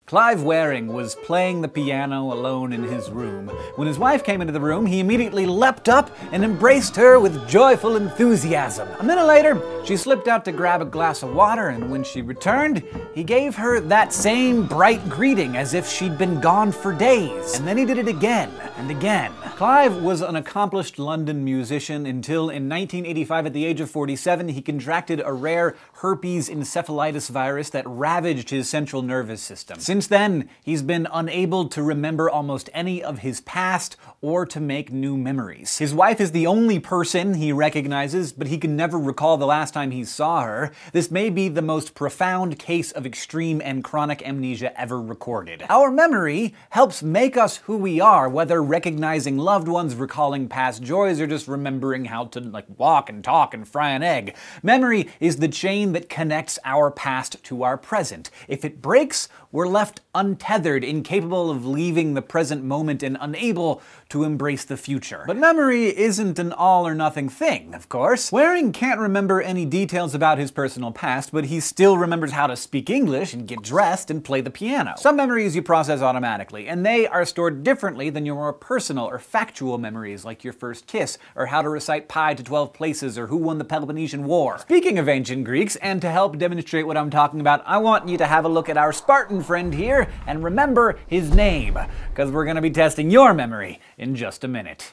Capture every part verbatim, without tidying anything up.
Clive Waring was playing the piano alone in his room. When his wife came into the room, he immediately leapt up and embraced her with joyful enthusiasm. A minute later, she slipped out to grab a glass of water, and when she returned, he gave her that same bright greeting as if she'd been gone for days. And then he did it again and again. Clive was an accomplished London musician until in nineteen eighty-five, at the age of forty-seven, he contracted a rare herpes encephalitis virus that ravaged his central nervous system. Since then, he's been unable to remember almost any of his past or to make new memories. His wife is the only person he recognizes, but he can never recall the last time he saw her. This may be the most profound case of extreme and chronic amnesia ever recorded. Our memory helps make us who we are, whether recognizing loved ones, recalling past joys, or just remembering how to like walk and talk and fry an egg. Memory is the chain that connects our past to our present. If it breaks, we're left untethered, incapable of leaving the present moment and unable to embrace the future. But memory isn't an all-or-nothing thing, of course. Waring can't remember any details about his personal past, but he still remembers how to speak English and get dressed and play the piano. Some memories you process automatically, and they are stored differently than your more personal or factual memories, like your first kiss, or how to recite pi to twelve places, or who won the Peloponnesian War. Speaking of ancient Greeks, and to help demonstrate what I'm talking about, I want you to have a look at our Spartan friend here and remember his name, because we're going to be testing your memory in just a minute.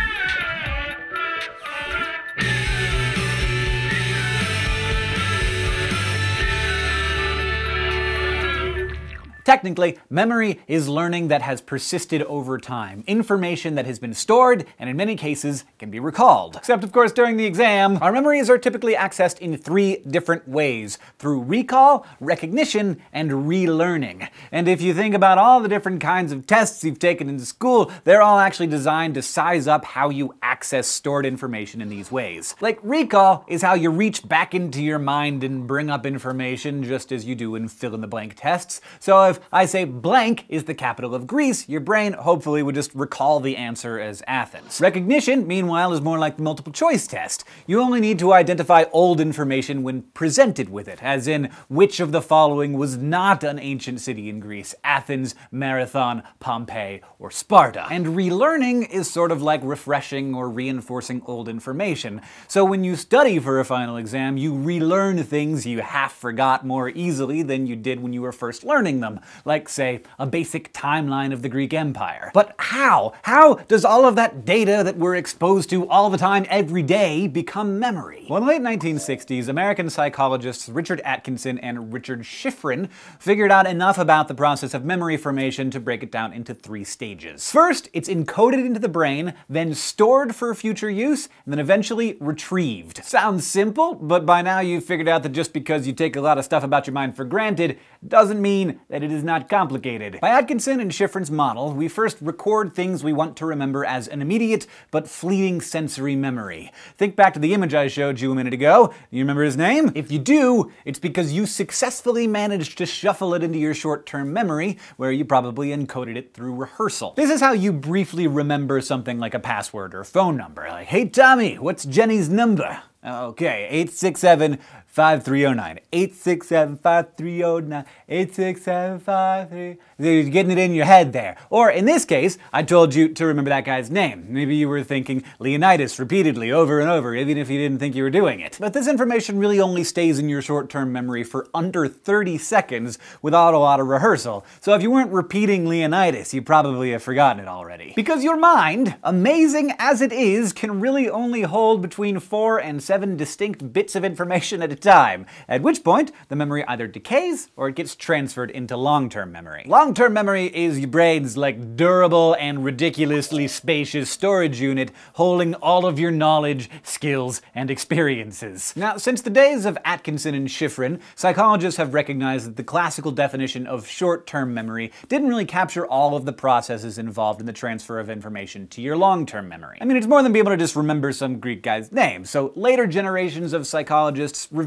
Technically, memory is learning that has persisted over time, information that has been stored and in many cases can be recalled. Except of course during the exam, our memories are typically accessed in three different ways: through recall, recognition, and relearning. And if you think about all the different kinds of tests you've taken in school, they're all actually designed to size up how you access stored information in these ways. Like recall is how you reach back into your mind and bring up information just as you do in fill-in-the-blank tests. So if I say blank is the capital of Greece, your brain hopefully would just recall the answer as Athens. Recognition, meanwhile, is more like the multiple choice test. You only need to identify old information when presented with it, as in which of the following was not an ancient city in Greece: Athens, Marathon, Pompeii, or Sparta. And relearning is sort of like refreshing or reinforcing old information. So when you study for a final exam, you relearn things you half forgot more easily than you did when you were first learning them. Like, say, a basic timeline of the Greek Empire. But how? How does all of that data that we're exposed to all the time, every day, become memory? Well, in the late nineteen sixties, American psychologists Richard Atkinson and Richard Schifrin figured out enough about the process of memory formation to break it down into three stages. First, it's encoded into the brain, then stored for future use, and then eventually retrieved. Sounds simple, but by now you've figured out that just because you take a lot of stuff about your mind for granted doesn't mean that it is not complicated. By Atkinson and Schifrin's model, we first record things we want to remember as an immediate but fleeting sensory memory. Think back to the image I showed you a minute ago. You remember his name? If you do, it's because you successfully managed to shuffle it into your short-term memory, where you probably encoded it through rehearsal. This is how you briefly remember something like a password or phone number. Like, hey Tommy, what's Jenny's number? Okay, eight six seven, five three zero nine. eight six seven, five three zero nine. eight six seven, five three... You're getting it in your head there. Or in this case, I told you to remember that guy's name. Maybe you were thinking Leonidas repeatedly over and over, even if you didn't think you were doing it. But this information really only stays in your short-term memory for under thirty seconds without a lot of rehearsal. So if you weren't repeating Leonidas, you probably have forgotten it already. Because your mind, amazing as it is, can really only hold between four and seven distinct bits of information at a time, at which point the memory either decays or it gets transferred into long-term memory. Long-term memory is your brain's like durable and ridiculously spacious storage unit holding all of your knowledge, skills, and experiences. Now, since the days of Atkinson and Schifrin, psychologists have recognized that the classical definition of short-term memory didn't really capture all of the processes involved in the transfer of information to your long-term memory. I mean, it's more than being able to just remember some Greek guy's name, so later generations of psychologists revealed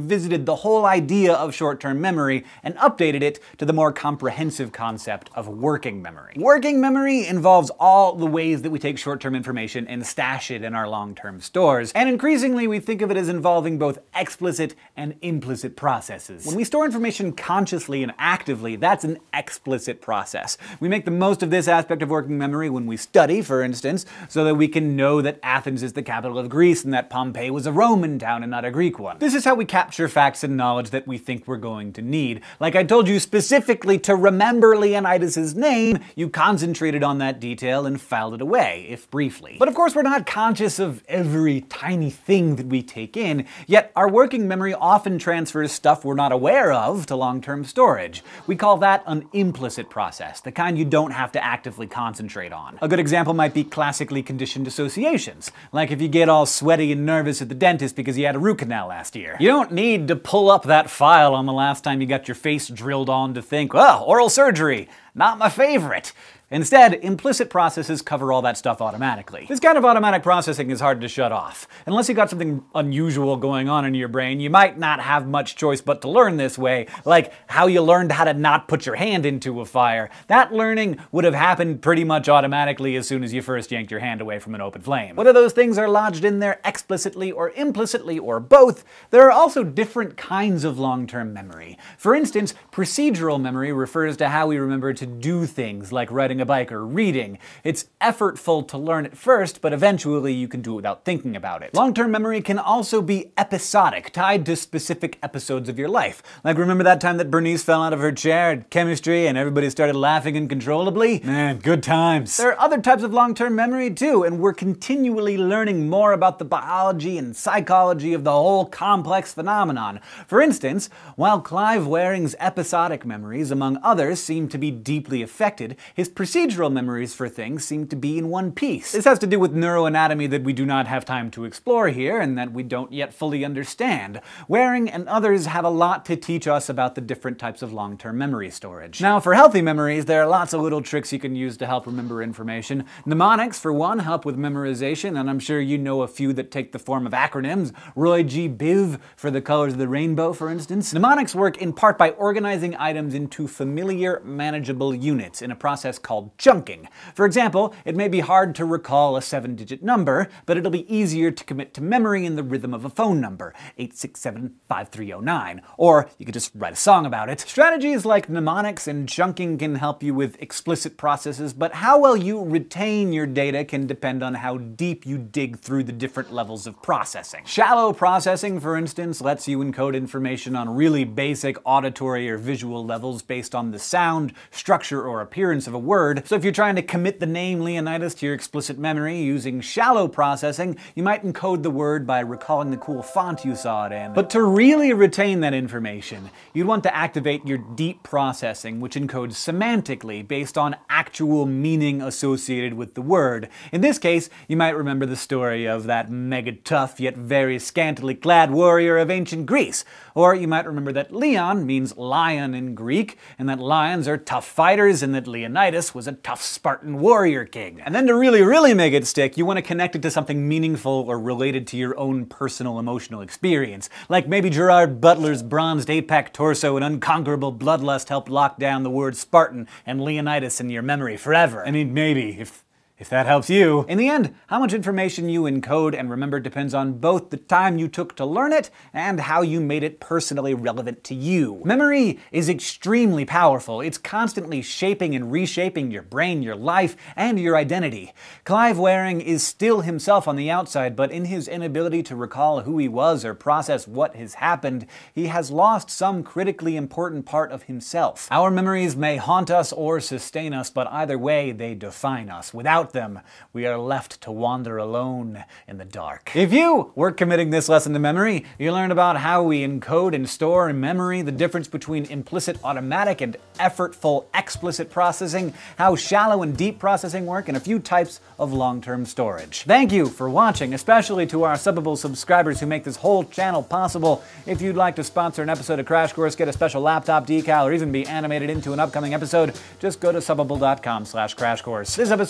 revisited the whole idea of short-term memory and updated it to the more comprehensive concept of working memory. Working memory involves all the ways that we take short-term information and stash it in our long-term stores, and increasingly we think of it as involving both explicit and implicit processes. When we store information consciously and actively, that's an explicit process. We make the most of this aspect of working memory when we study, for instance, so that we can know that Athens is the capital of Greece and that Pompeii was a Roman town and not a Greek one. This is how we capture facts and knowledge that we think we're going to need. Like I told you, specifically to remember Leonidas's name, you concentrated on that detail and filed it away, if briefly. But of course we're not conscious of every tiny thing that we take in, yet our working memory often transfers stuff we're not aware of to long-term storage. We call that an implicit process, the kind you don't have to actively concentrate on. A good example might be classically conditioned associations, like if you get all sweaty and nervous at the dentist because you had a root canal last year. You don't need to pull up that file on the last time you got your face drilled on to think, oh, oral surgery, not my favorite. Instead, implicit processes cover all that stuff automatically. This kind of automatic processing is hard to shut off. Unless you got something unusual going on in your brain, you might not have much choice but to learn this way, like how you learned how to not put your hand into a fire. That learning would have happened pretty much automatically as soon as you first yanked your hand away from an open flame. Whether those things are lodged in there explicitly or implicitly or both, there are also different kinds of long-term memory. For instance, procedural memory refers to how we remember to do things like writing a bike or reading. It's effortful to learn at first, but eventually you can do it without thinking about it. Long-term memory can also be episodic, tied to specific episodes of your life. Like remember that time that Bernice fell out of her chair at chemistry and everybody started laughing uncontrollably? Man, good times. There are other types of long-term memory too, and we're continually learning more about the biology and psychology of the whole complex phenomenon. For instance, while Clive Waring's episodic memories, among others, seem to be deeply affected, his procedural memories for things seem to be in one piece. This has to do with neuroanatomy that we do not have time to explore here and that we don't yet fully understand. Waring and others have a lot to teach us about the different types of long-term memory storage. Now, for healthy memories, there are lots of little tricks you can use to help remember information. Mnemonics, for one, help with memorization, and I'm sure you know a few that take the form of acronyms. Roy G. Biv for the colors of the rainbow, for instance. Mnemonics work in part by organizing items into familiar, manageable units in a process called chunking. For example, it may be hard to recall a seven-digit number, but it'll be easier to commit to memory in the rhythm of a phone number, eight six seven five three zero nine, or you could just write a song about it. Strategies like mnemonics and chunking can help you with explicit processes, but how well you retain your data can depend on how deep you dig through the different levels of processing. Shallow processing, for instance, lets you encode information on really basic auditory or visual levels based on the sound, structure, or appearance of a word. So if you're trying to commit the name Leonidas to your explicit memory using shallow processing, you might encode the word by recalling the cool font you saw it in. But to really retain that information, you'd want to activate your deep processing, which encodes semantically based on actual meaning associated with the word. In this case, you might remember the story of that mega tough yet very scantily clad warrior of ancient Greece. Or you might remember that Leon means lion in Greek, and that lions are tough fighters, and that Leonidas was a tough Spartan warrior king. And then to really, really make it stick, you want to connect it to something meaningful or related to your own personal emotional experience. Like maybe Gerard Butler's bronzed eight-pack torso and unconquerable bloodlust helped lock down the word Spartan and Leonidas in your memory forever. I mean, maybe, if If that helps you. In the end, how much information you encode and remember depends on both the time you took to learn it and how you made it personally relevant to you. Memory is extremely powerful. It's constantly shaping and reshaping your brain, your life, and your identity. Clive Waring is still himself on the outside, but in his inability to recall who he was or process what has happened, he has lost some critically important part of himself. Our memories may haunt us or sustain us, but either way, they define us. Without them, we are left to wander alone in the dark. If you were committing this lesson to memory, you learned about how we encode and store in memory, the difference between implicit automatic and effortful explicit processing, how shallow and deep processing work, and a few types of long-term storage. Thank you for watching, especially to our Subbable subscribers who make this whole channel possible. If you'd like to sponsor an episode of Crash Course, get a special laptop decal, or even be animated into an upcoming episode, just go to subbable dot com slash crash course. This episode was written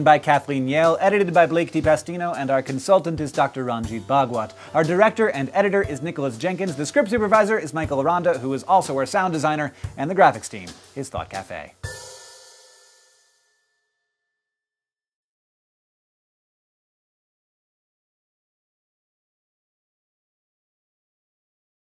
written by Kathleen Yale, edited by Blake DiPastino, and our consultant is Doctor Ranjit Bhagwat. Our director and editor is Nicholas Jenkins, the script supervisor is Michael Aranda, who is also our sound designer, and the graphics team is Thought Cafe.